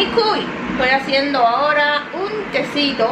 Mi cuy, estoy haciendo ahora un tecito.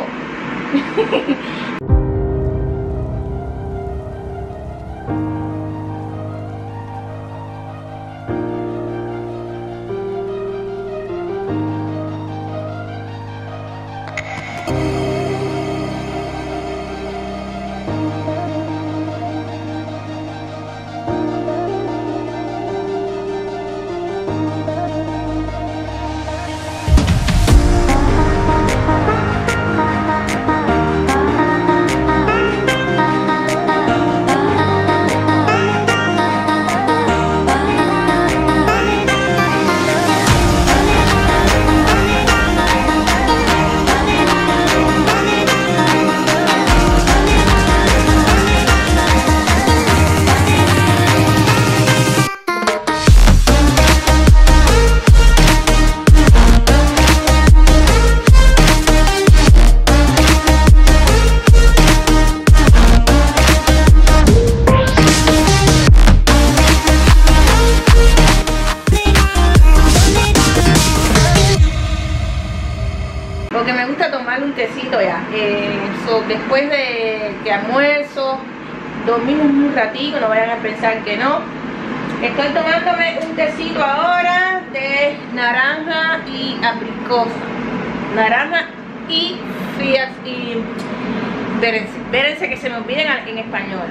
Porque me gusta tomar un tecito ya. Después de que almuerzo, dormimos un ratito, no vayan a pensar que no. Estoy tomándome un tecito ahora de naranja y abricosa. Naranja y fías y espérense que se me olviden en español.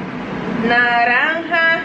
Naranja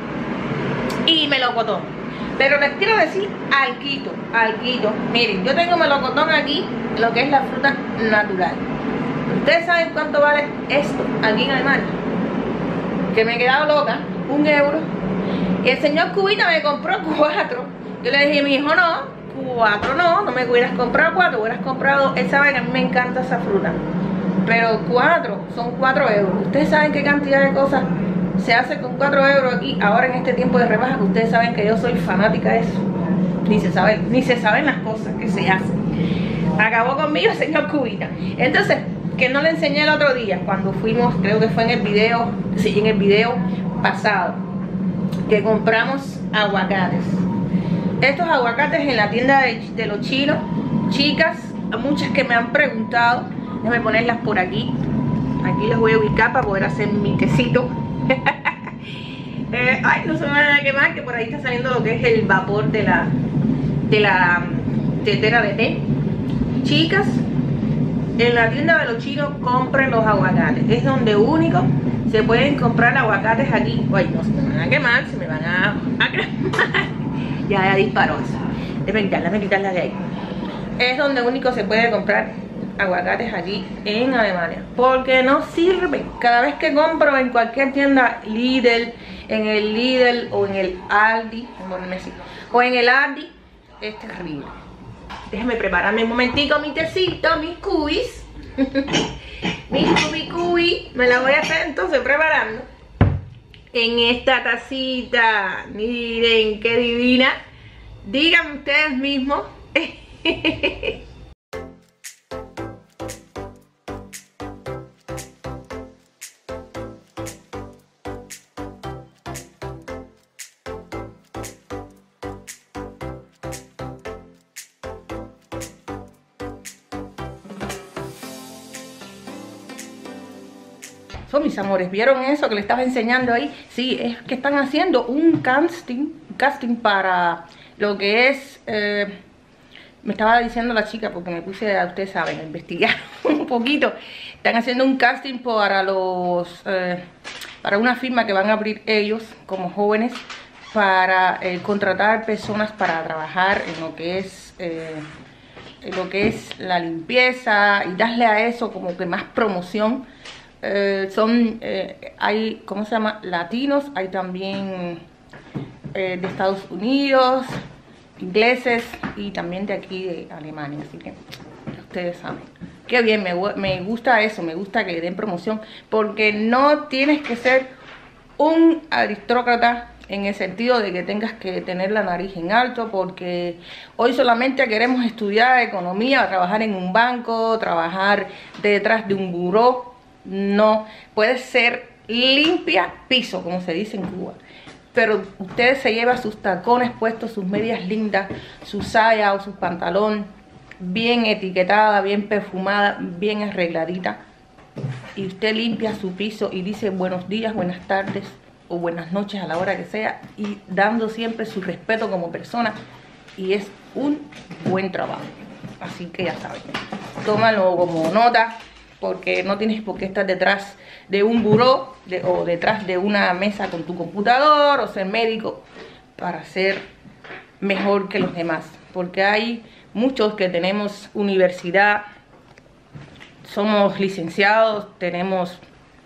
y melocotón. Pero les quiero decir alguito. Miren, yo tengo melocotón aquí, lo que es la fruta natural. ¿Ustedes saben cuánto vale esto aquí en Alemania? Que me he quedado loca, 1 euro. Y el señor Cubita me compró 4. Yo le dije, mi hijo, no, 4 no me hubieras comprado 4, hubieras comprado esa vaina. A mí me encanta esa fruta. Pero 4, son 4 euros. ¿Ustedes saben qué cantidad de cosas se hace con 4 euros aquí ahora en este tiempo de rebaja? Que ustedes saben que yo soy fanática de eso. Ni se saben las cosas que se hacen. Acabó conmigo el señor Cubita. Entonces, que no le enseñé el otro día cuando fuimos, creo que fue en el video, sí, en el video pasado, que compramos aguacates. Estos aguacates en la tienda de los chinos, chicas, muchas que me han preguntado, déjenme ponerlas por aquí. Aquí les voy a ubicar para poder hacer mi tecito. Ay, no se me van a quemar, que por ahí está saliendo lo que es el vapor de la tetera de té. Chicas, en la tienda de los chinos compren los aguacates. Es donde único se pueden comprar aguacates aquí. Ay, no se me van a quemar, se me van a quemar. Ya disparó eso. Déjame quitarla de ahí. Es donde único se puede comprar aguacates aquí en Alemania, porque no sirven. Cada vez que compro en cualquier tienda Lidl, en el Lidl o en el Aldi, o en el Aldi, es terrible. Déjenme prepararme un momentico mi tecito, mis cubis. mi cubi, me la voy a hacer entonces preparando en esta tacita. Miren qué divina. Díganme ustedes mismos. Mis amores, ¿vieron eso que le estaba enseñando ahí? Sí, es que están haciendo un casting para lo que es me estaba diciendo la chica, porque me puse, a ustedes saben, a investigar un poquito. Están haciendo un casting para para una firma que van a abrir ellos como jóvenes, para contratar personas para trabajar en lo que es la limpieza y darle a eso como que más promoción. Hay, ¿cómo se llama? Latinos, hay también de Estados Unidos, ingleses y también de aquí de Alemania, así que ustedes saben. Qué bien, me gusta eso, me gusta que le den promoción, porque no tienes que ser un aristócrata en el sentido de que tengas que tener la nariz en alto, porque hoy solamente queremos estudiar economía, trabajar en un banco, trabajar detrás de un buró. No, puede ser limpia piso, como se dice en Cuba, pero usted se lleva sus tacones puestos, sus medias lindas, su saya o su pantalón bien etiquetada, bien perfumada, bien arregladita, y usted limpia su piso y dice buenos días, buenas tardes o buenas noches a la hora que sea, y dando siempre su respeto como persona, y es un buen trabajo. Así que ya sabes, tómalo como nota, porque no tienes por qué estar detrás de un buró o detrás de una mesa con tu computador o ser médico para ser mejor que los demás, porque hay muchos que tenemos universidad, somos licenciados, tenemos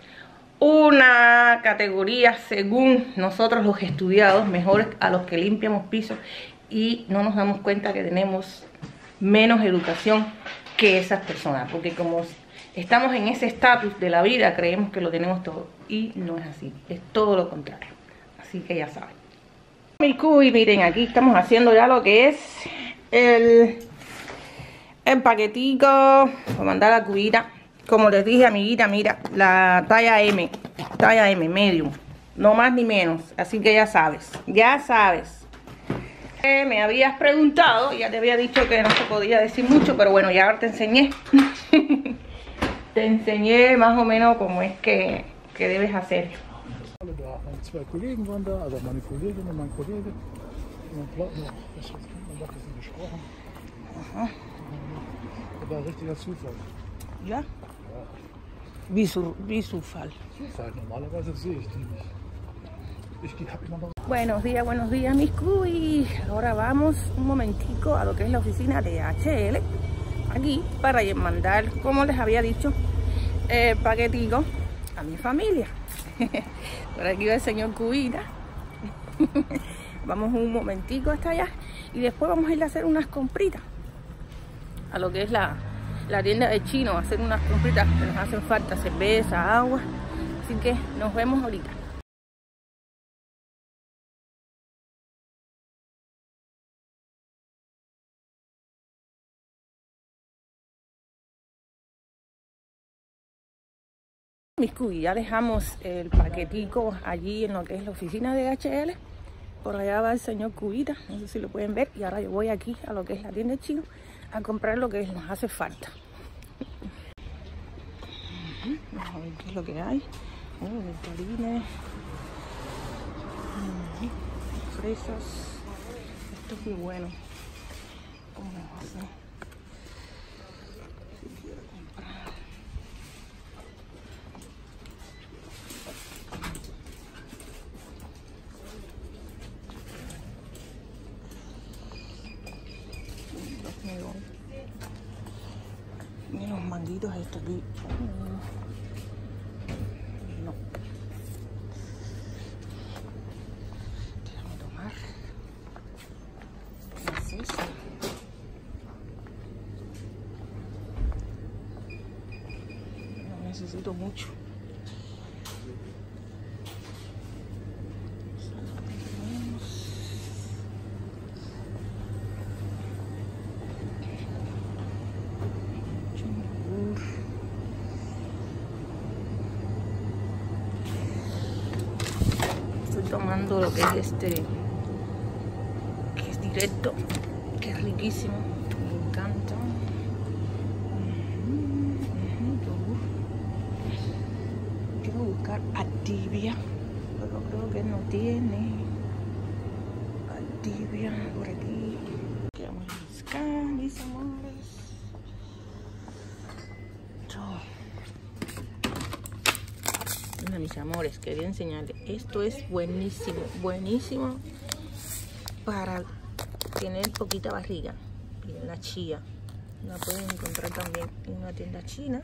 una categoría según nosotros los estudiados, mejores a los que limpiamos pisos, y no nos damos cuenta que tenemos menos educación que esas personas, porque como estamos en ese estatus de la vida, creemos que lo tenemos todo, y no es así, es todo lo contrario. Así que ya saben. Mi cuy, miren, aquí estamos haciendo ya lo que es el paquetico para mandar a la cubita. Como les dije, amiguita, mira, la talla M, medium, no más ni menos. Así que ya sabes, me habías preguntado, ya te había dicho que no se podía decir mucho, pero bueno, ya ahora te enseñé. Te enseñé más o menos cómo es que debes hacer. Zwei Kollegen waren da, also meine Kollegin und mein Kollege. Und man hat ein bisschen gesprochen. Aha. Das war ein richtiger Zufall. Ja? Ja. Wie Zufall. Zufall, normalerweise sehe ich die nicht. Ich habe immer noch... Buenos días mis cuis. Ahora vamos un momentico a lo que es la oficina de HL. Aquí para mandar, como les había dicho, el paquetico a mi familia. Por aquí va el señor Cubita. Vamos un momentico hasta allá y después vamos a ir a hacer unas compritas a lo que es la tienda de chino, a hacer unas compritas que nos hacen falta, cerveza, agua. Así que nos vemos ahorita. Mis cuy, ya dejamos el paquetico allí en lo que es la oficina de HL. Por allá va el señor Cubita, no sé si lo pueden ver. Y ahora yo voy aquí a lo que es la tienda de chino a comprar lo que nos hace falta. Vamos a ver qué es lo que hay. Nectarines, fresas. Esto es muy bueno. ¿Cómo lo vamos a hacer? Miren los manguitos estos aquí. No. Déjame tomar. ¿Qué es eso? No necesito mucho. Tomando lo que es que es directo, que es riquísimo, me encanta. Quiero buscar Activia, pero creo que no tiene Activia por aquí. ¿Qué vamos a buscar, mis amores? Mira, mis amores, quería enseñarles. Esto es buenísimo, buenísimo para tener poquita barriga. Miren, la chía. La pueden encontrar también en una tienda china.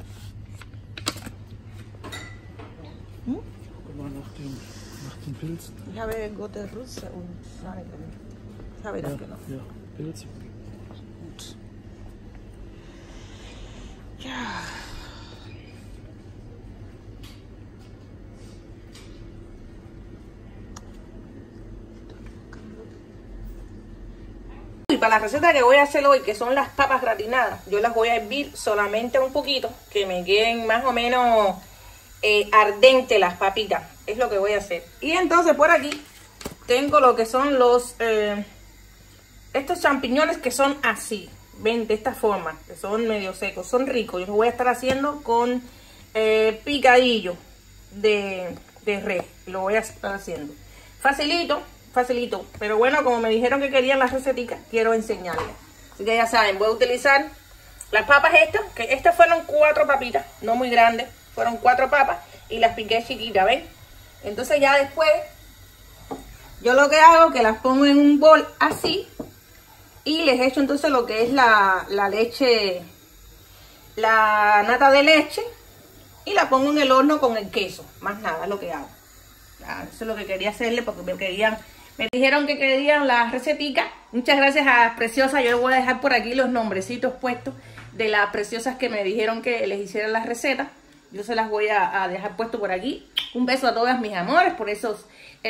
Nach den Pilzen. Ich habe gute Russe und Schneiden. Ich habe das genau. Ja, Pilze. Gut. Ja. Y para la receta que voy a hacer hoy, que son las papas gratinadas, yo las voy a hervir solamente un poquito, que me queden más o menos ardentes las papitas. Es lo que voy a hacer. Y entonces por aquí tengo lo que son los estos champiñones, que son así. ven, de esta forma, que son medio secos, son ricos. Yo los voy a estar haciendo con picadillo de res. Lo voy a estar haciendo. Facilito, facilito. Pero bueno, como me dijeron que querían las receticas, quiero enseñarles. Así que ya saben, voy a utilizar las papas estas, que estas fueron 4 papitas, no muy grandes. Fueron 4 papas y las piqué chiquitas, ¿ven? Entonces ya después, yo lo que hago es que las pongo en un bol así. Y les echo entonces lo que es la leche, la nata de leche. Y la pongo en el horno con el queso. Más nada, es lo que hago. Eso es lo que quería hacerle porque me dijeron que querían las receticas. Muchas gracias a Preciosas. Yo les voy a dejar por aquí los nombrecitos puestos de las Preciosas que me dijeron que les hicieran las recetas. Yo se las voy a dejar puesto por aquí. Un beso a todas mis amores por esos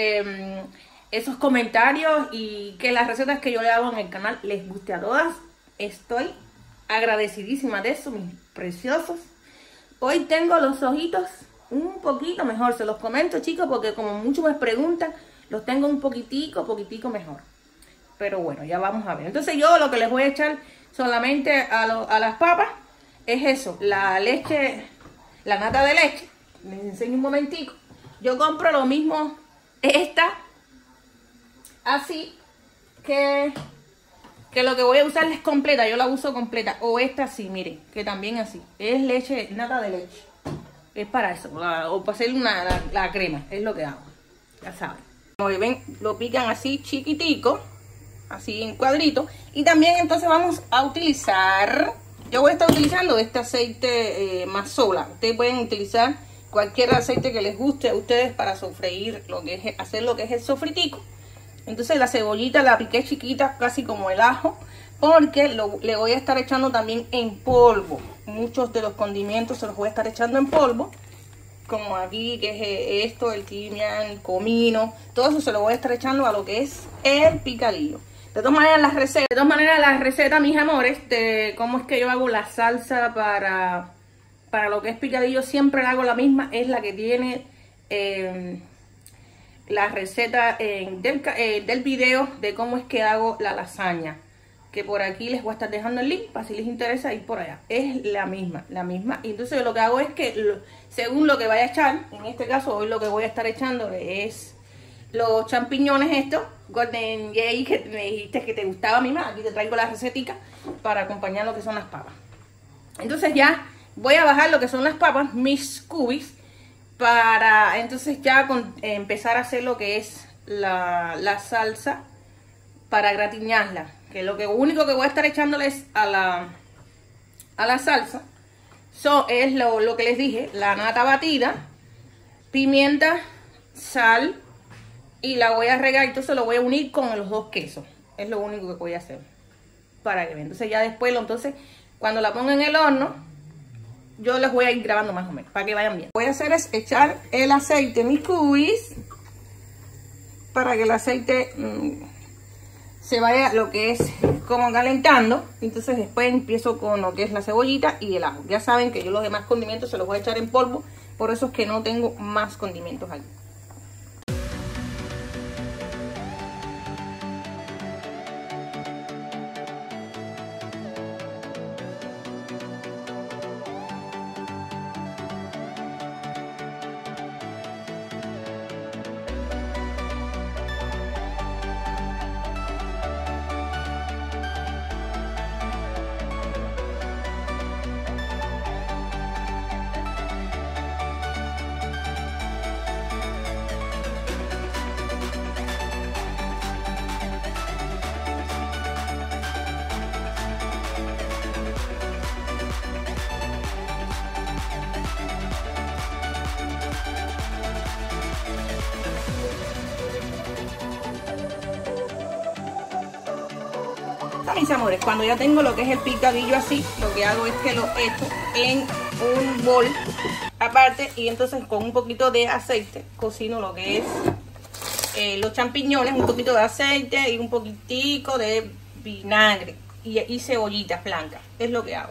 comentarios y que las recetas que yo le hago en el canal les guste a todas. Estoy agradecidísima de eso, mis preciosos. Hoy tengo los ojitos un poquito mejor, se los comento, chicos, porque como muchos me preguntan, los tengo un poquitico mejor. Pero bueno, ya vamos a ver. Entonces yo lo que les voy a echar solamente a las papas es eso, la leche, la nata de leche. Les enseño un momentico. Yo compro lo mismo, esta, así, que lo que voy a usar es completa, yo la uso completa. O esta así, miren, que también así. Es leche, nata de leche. Es para eso, o para hacer la crema, es lo que hago. Ya saben. Como ven, lo pican así chiquitico, así en cuadritos. Y también entonces vamos a utilizar, yo voy a estar utilizando este aceite Mazola. Ustedes pueden utilizar cualquier aceite que les guste a ustedes para sofreír, hacer lo que es el sofritico. Entonces la cebollita la piqué chiquita, casi como el ajo, porque le voy a estar echando también en polvo. Muchos de los condimentos se los voy a estar echando en polvo, como aquí, que es esto, el timián, el comino, todo eso se lo voy a estar echando a lo que es el picadillo. De todas maneras, las recetas, mis amores, de cómo es que yo hago la salsa para lo que es picadillo, siempre la hago la misma, es la que tiene la receta del video de cómo es que hago la lasaña, que por aquí les voy a estar dejando el link para si les interesa ir por allá. Es la misma. Y entonces yo lo que hago es que según lo que vaya a echar, en este caso hoy lo que voy a estar echando es los champiñones estos, Golden Jay, que me dijiste que te gustaba, mi mamá. Aquí te traigo la recetica para acompañar lo que son las papas. Entonces ya voy a bajar lo que son las papas, mis cubis, para entonces ya empezar a hacer lo que es la salsa para gratiñarla, que lo único que voy a estar echándoles a la salsa es lo que les dije, la nata batida, pimienta, sal, y la voy a regar. Entonces lo voy a unir con los 2 quesos, es lo único que voy a hacer para que vean. Entonces ya después, cuando la ponga en el horno, yo les voy a ir grabando más o menos, para que vayan bien. Lo que voy a hacer es echar el aceite en mis cubis, para que el aceite se vaya lo que es como calentando. Entonces después empiezo con lo que es la cebollita y el ajo. Ya saben que yo los demás condimentos se los voy a echar en polvo, por eso es que no tengo más condimentos aquí. Mis amores, cuando ya tengo lo que es el picadillo así, lo que hago es que lo echo en un bol aparte y entonces con un poquito de aceite cocino lo que es los champiñones, un poquito de aceite y un poquitico de vinagre y cebollitas blancas, es lo que hago.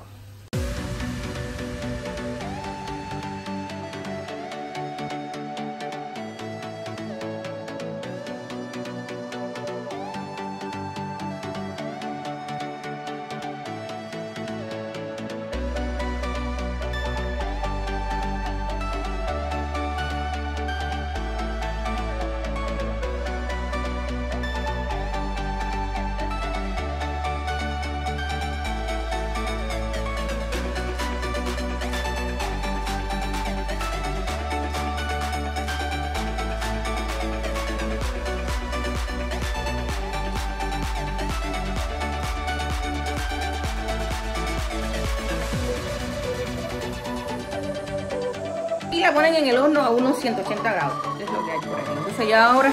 la ponen en el horno a unos 180 grados. Es lo que hay por aquí. Entonces ya ahora...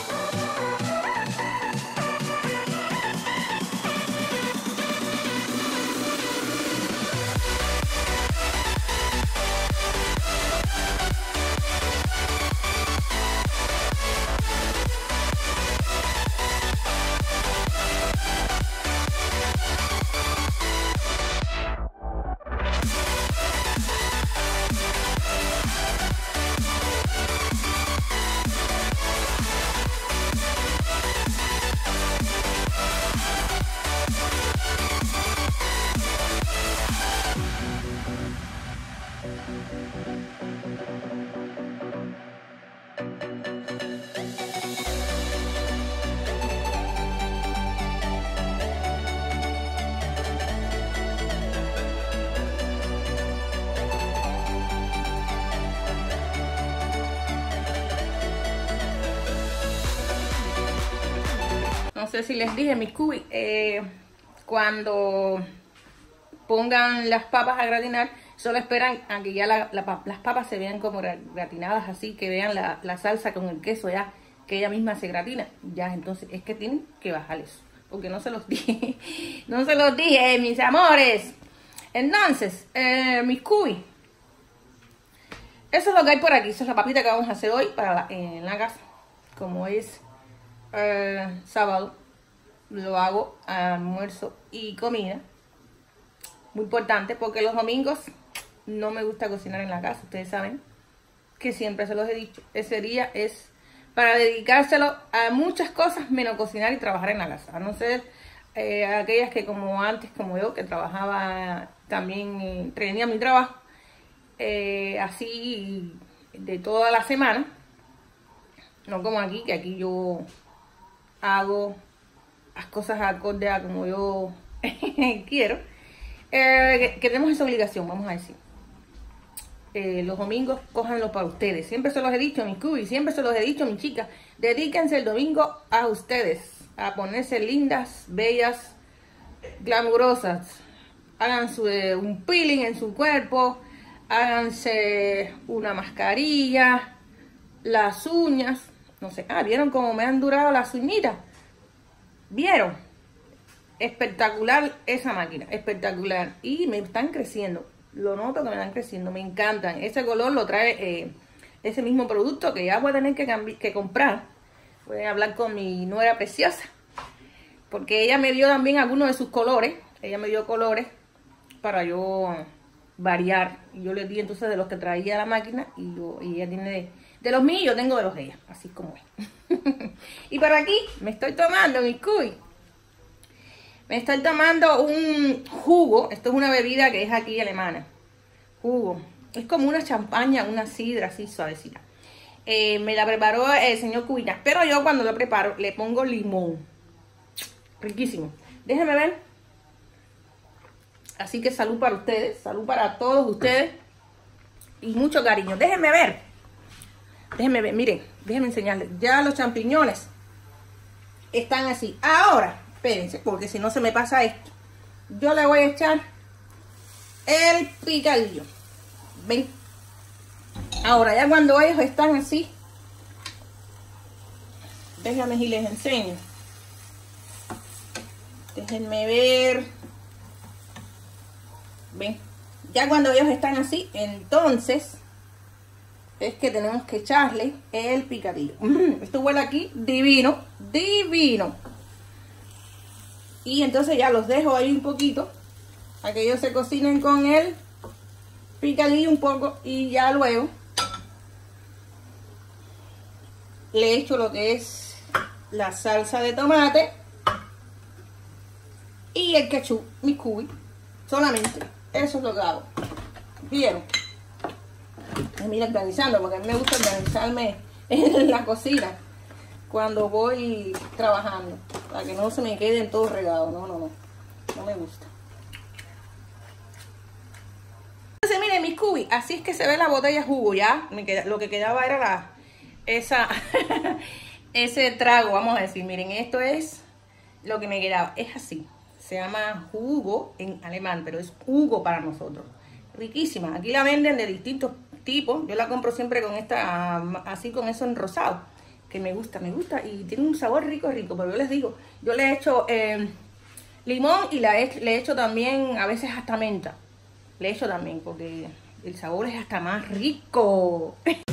No sé si les dije, mis cubis, cuando pongan las papas a gratinar, solo esperan a que ya las papas se vean como gratinadas, así que vean la salsa con el queso ya, que ella misma se gratina. Ya, entonces es que tienen que bajar eso, porque no se los dije, no se los dije, mis amores. Entonces, mis cubis, eso es lo que hay por aquí. Esa es la papita que vamos a hacer hoy en la casa, como es... sábado lo hago almuerzo y comida, muy importante, porque los domingos no me gusta cocinar en la casa. Ustedes saben que siempre se los he dicho, ese día es para dedicárselo a muchas cosas menos cocinar y trabajar en la casa, a no ser aquellas que como antes, como yo, que trabajaba también, tenía mi trabajo así de toda la semana, no como aquí, que aquí yo hago las cosas acorde a como yo quiero, que tenemos esa obligación, vamos a decir. Los domingos cójanlo para ustedes. Siempre se los he dicho, mis cubis, siempre se los he dicho, mis chicas, dedíquense el domingo a ustedes, a ponerse lindas, bellas, glamurosas. Háganse un peeling en su cuerpo, háganse una mascarilla, las uñas, no sé, ¿vieron cómo me han durado las uñitas? ¿Vieron? Espectacular esa máquina, espectacular. Y me están creciendo, lo noto que me están creciendo, me encantan. Ese color lo trae ese mismo producto que ya voy a tener que comprar. Voy a hablar con mi nuera preciosa, porque ella me dio también algunos de sus colores. Ella me dio colores para yo variar. Y yo le di entonces de los que traía la máquina, y ella tiene de los míos, yo tengo de los de ella, así como es. Y por aquí me estoy tomando mi cuy. Me estoy tomando un jugo. Esto es una bebida que es aquí alemana. Jugo. Es como una champaña, una sidra así suavecita. Me la preparó el señor Cubinas. Pero yo cuando lo preparo le pongo limón. Riquísimo. Déjenme ver. Así que salud para ustedes. Salud para todos ustedes. Y mucho cariño. Déjenme ver. Déjenme ver. Miren. Déjenme enseñarles. Ya los champiñones están así. Ahora, espérense, porque si no se me pasa esto. Yo le voy a echar el picadillo. ¿Ven? Ahora, ya cuando ellos están así, déjame y les enseño. Déjenme ver. ¿Ven? Ya cuando ellos están así, entonces es que tenemos que echarle el picadillo. Esto huele aquí divino, divino. Y entonces ya los dejo ahí un poquito, a que ellos se cocinen con el picadillo un poco. Y ya luego le echo lo que es la salsa de tomate y el ketchup, mi cubi. Solamente eso es lo que hago. ¿Vieron? Mira, organizando, porque a mí me gusta organizarme en la cocina cuando voy trabajando, para que no se me queden todo regado. No me gusta. Entonces miren mis cubis, así es que se ve la botella de jugo. Ya lo que quedaba era ese trago, vamos a decir. Miren, esto es lo que me quedaba, es así. Se llama jugo en alemán, pero es jugo para nosotros. Riquísima. Aquí la venden de distintos tipo. Yo la compro siempre con esta, así con eso en rosado, que me gusta y tiene un sabor rico, pero yo les digo, yo le echo limón y le echo también a veces hasta menta. Le echo también porque el sabor es hasta más rico.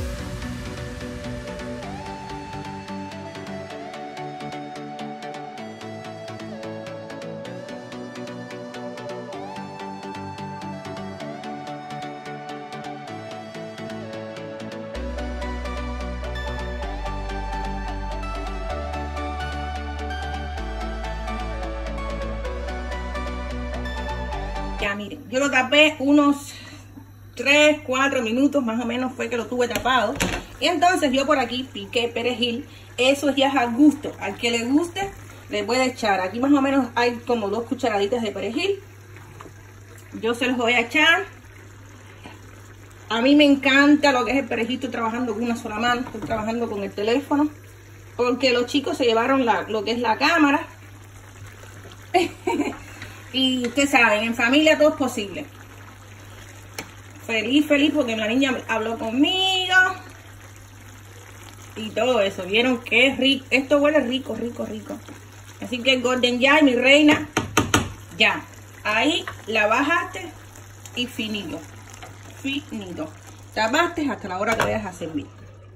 Ya miren, yo lo tapé unos 3-4 minutos más o menos fue que lo tuve tapado. Y entonces yo por aquí piqué perejil. Eso ya es a gusto. Al que le guste le puede echar. Aquí más o menos hay como 2 cucharaditas de perejil. Yo se los voy a echar. A mí me encanta lo que es el perejil. Estoy trabajando con una sola mano. Estoy trabajando con el teléfono. Porque los chicos se llevaron lo que es la cámara. Y ustedes saben, en familia todo es posible. Feliz porque la niña habló conmigo. Y todo eso. ¿Vieron qué rico? Esto huele rico. Así que Golden ya, mi reina. Ya. Ahí la bajaste y finito. Tapaste hasta la hora que vayas a servir.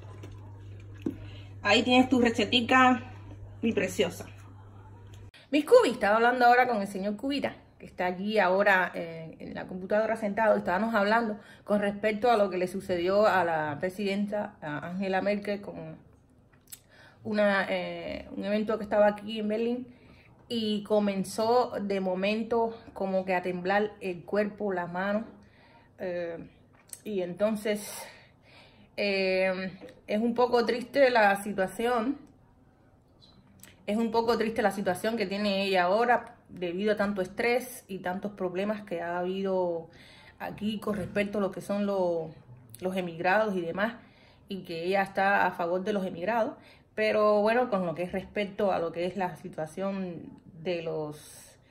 Ahí tienes tu recetica, mi preciosa. Mis Cubis, estaba hablando ahora con el señor Cubita, que está allí ahora en la computadora sentado. Estábamos hablando con respecto a lo que le sucedió a la presidenta a Angela Merkel con un evento que estaba aquí en Berlín, y comenzó de momento como que a temblar el cuerpo, las manos, y entonces es un poco triste la situación. Es un poco triste la situación que tiene ella ahora debido a tanto estrés y tantos problemas que ha habido aquí con respecto a lo que son los emigrados y demás, y que ella está a favor de los emigrados. Pero bueno, con lo que es respecto a lo que es la situación de los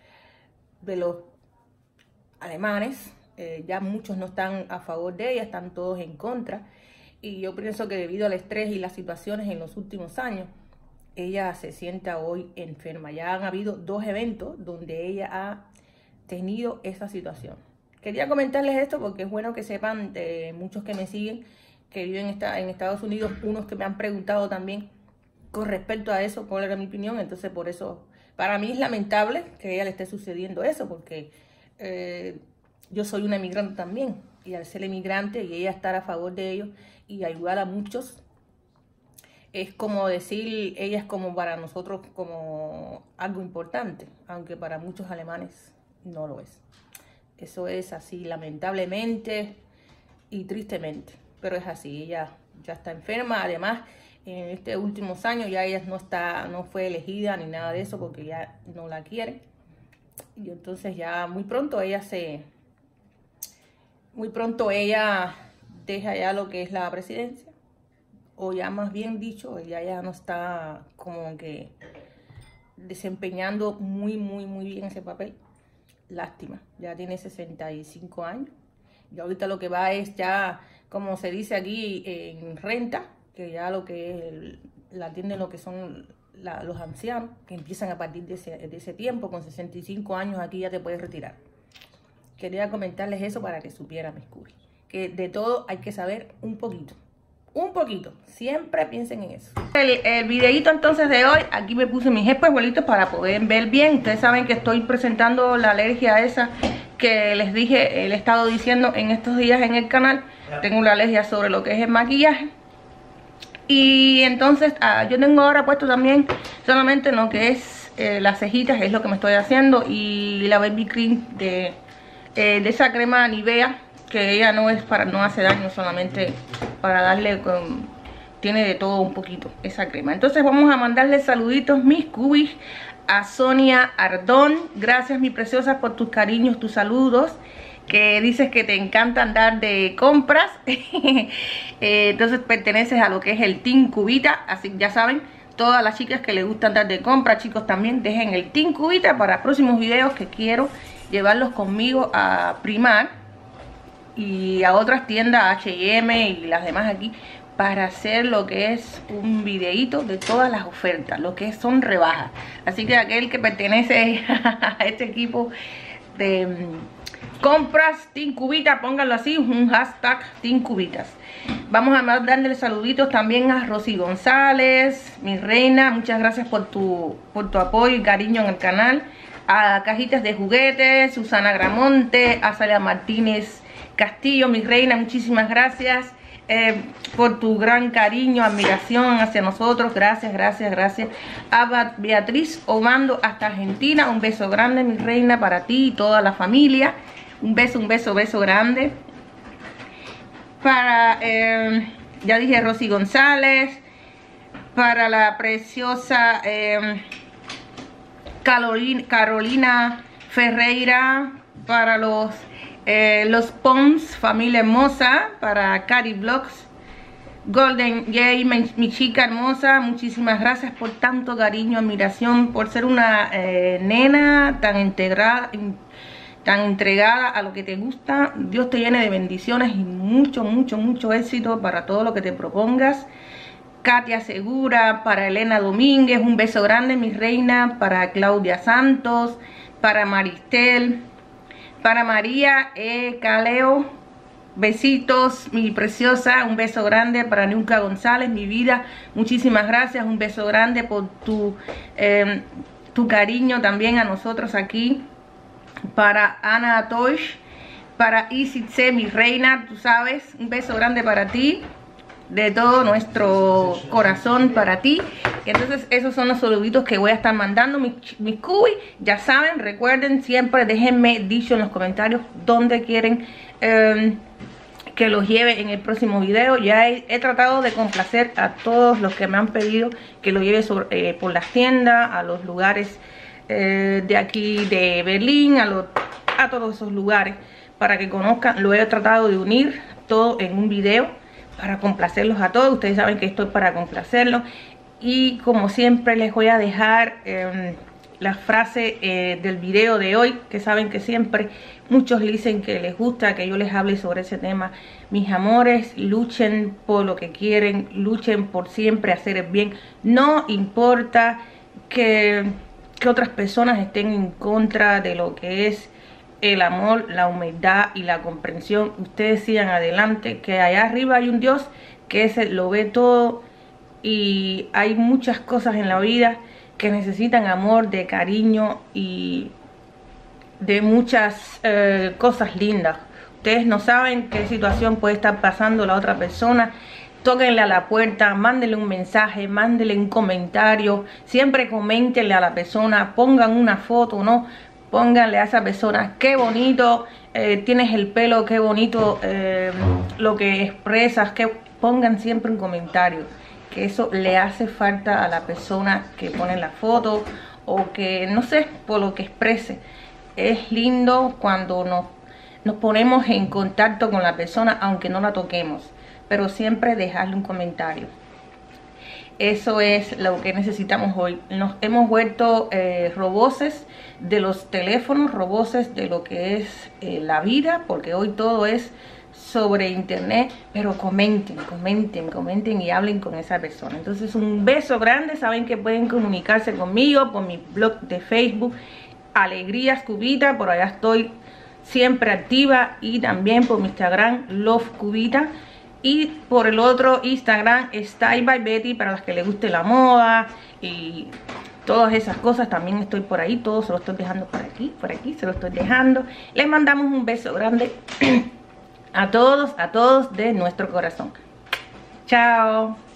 alemanes, ya muchos no están a favor de ella, están todos en contra. Y yo pienso que debido al estrés y las situaciones en los últimos años, ella se sienta hoy enferma. Ya han habido 2 eventos donde ella ha tenido esa situación. Quería comentarles esto porque es bueno que sepan, de muchos que me siguen, que viven en Estados Unidos, unos que me han preguntado también con respecto a eso, cuál era mi opinión. Entonces por eso, para mí es lamentable que a ella le esté sucediendo eso, porque yo soy una emigrante también, y al ser emigrante y ella estar a favor de ellos y ayudar a muchos, es como decir, ella es como para nosotros como algo importante, aunque para muchos alemanes no lo es. Eso es así, lamentablemente y tristemente, pero es así. Ella ya está enferma. Además, en estos últimos años ya ella no fue elegida ni nada de eso, porque ya no la quiere. Y entonces ya muy pronto ella deja ya lo que es la presidencia. O ya más bien dicho, ella ya no está como que desempeñando muy bien ese papel. Lástima, ya tiene 65 años. Y ahorita lo que va es ya, como se dice aquí, en renta, que ya lo que la atienden lo que son los ancianos, que empiezan a partir de ese tiempo. Con 65 años aquí ya te puedes retirar. Quería comentarles eso para que supieran, mis Cubis, que de todo hay que saber un poquito. Siempre piensen en eso. El videito entonces de hoy, aquí me puse mis espejuelitos para poder ver bien. Ustedes saben que estoy presentando la alergia esa que les dije, le he estado diciendo en estos días en el canal. Tengo una alergia sobre lo que es el maquillaje. Y entonces yo tengo ahora puesto también solamente lo que es las cejitas, es lo que me estoy haciendo. Y la baby cream de esa crema Nivea, que ella no hace daño, solamente para darle tiene de todo un poquito esa crema. Entonces vamos a mandarle saluditos, mis Cubis, a Sonia Ardón. Gracias, mi preciosa, por tus cariños, tus saludos, que dices que te encanta andar de compras. Entonces perteneces a lo que es el Team Cubita, así ya saben, todas las chicas que les gusta andar de compras, chicos también, dejen el Team Cubita para próximos videos que quiero llevarlos conmigo a Primark. y a otras tiendas H&M y las demás aquí para hacer lo que es un videíto de todas las ofertas, lo que son rebajas. Así que aquel que pertenece a este equipo de compras Team Cubita, pónganlo así, un hashtag Team Cubitas. Vamos a darle saluditos también a Rosy González, mi reina, muchas gracias por tu apoyo y cariño en el canal. A Cajitas de Juguetes, Susana Gramonte, a Salia Martínez Castillo, mi reina, muchísimas gracias por tu gran cariño, admiración hacia nosotros. Gracias, gracias, gracias. A Beatriz Obando hasta Argentina, un beso grande, mi reina, para ti y toda la familia. Un beso, beso grande. Para, ya dije, Rosy González. Para la preciosa Carolina Ferreira. Para los Pons, familia hermosa. Para Cari Vlogs. Golden Jay, mi chica hermosa, muchísimas gracias por tanto cariño, admiración, por ser una nena tan integrada, tan entregada a lo que te gusta. Dios te llene de bendiciones y mucho, mucho, mucho éxito para todo lo que te propongas. Katia Segura, para Elena Domínguez, un beso grande, mi reina. Para Claudia Santos, para Maristel, para María Caleo, besitos, mi preciosa, un beso grande. Para Nunca González, mi vida, muchísimas gracias, un beso grande por tu cariño también a nosotros aquí. Para Ana Tosh, para Isitze, mi reina, tú sabes, un beso grande para ti, de todo nuestro corazón para ti. Entonces esos son los saluditos que voy a estar mandando, mis cubi. Ya saben, recuerden, siempre déjenme dicho en los comentarios dónde quieren que los lleve en el próximo video. Ya he tratado de complacer a todos los que me han pedido que lo lleve por las tiendas, a los lugares de aquí de Berlín, a todos esos lugares, para que conozcan. Lo he tratado de unir todo en un video para complacerlos a todos. Ustedes saben que estoy para complacerlos. Y como siempre les voy a dejar la frase del video de hoy, que saben que siempre muchos dicen que les gusta que yo les hable sobre ese tema. Mis amores, luchen por lo que quieren, luchen por siempre hacer el bien. No importa que otras personas estén en contra de lo que es el amor, la humildad y la comprensión. Ustedes sigan adelante, que allá arriba hay un Dios que ese lo ve todo, y hay muchas cosas en la vida que necesitan amor, de cariño y de muchas cosas lindas. Ustedes no saben qué situación puede estar pasando la otra persona. Tóquenle a la puerta, mándenle un mensaje, mándenle un comentario. Siempre coméntenle a la persona, pongan una foto, ¿no? Pónganle a esa persona, qué bonito tienes el pelo, qué bonito lo que expresas. Que pongan siempre un comentario, que eso le hace falta a la persona que pone la foto, o que, no sé, por lo que exprese. Es lindo cuando nos ponemos en contacto con la persona, aunque no la toquemos, pero siempre dejarle un comentario. Eso es lo que necesitamos hoy. Nos hemos vuelto roboces de los teléfonos, roboces de lo que es la vida, porque hoy todo es sobre internet. Pero comenten, comenten, comenten y hablen con esa persona. Entonces un beso grande. Saben que pueden comunicarse conmigo por mi blog de Facebook, Alegrías Cubita, por allá estoy siempre activa, y también por mi Instagram, Love Cubita. Y por el otro Instagram, Style by Betty, para las que les guste la moda y todas esas cosas. También estoy por ahí, todo se lo estoy dejando por aquí se lo estoy dejando. Les mandamos un beso grande a todos de nuestro corazón. Chao.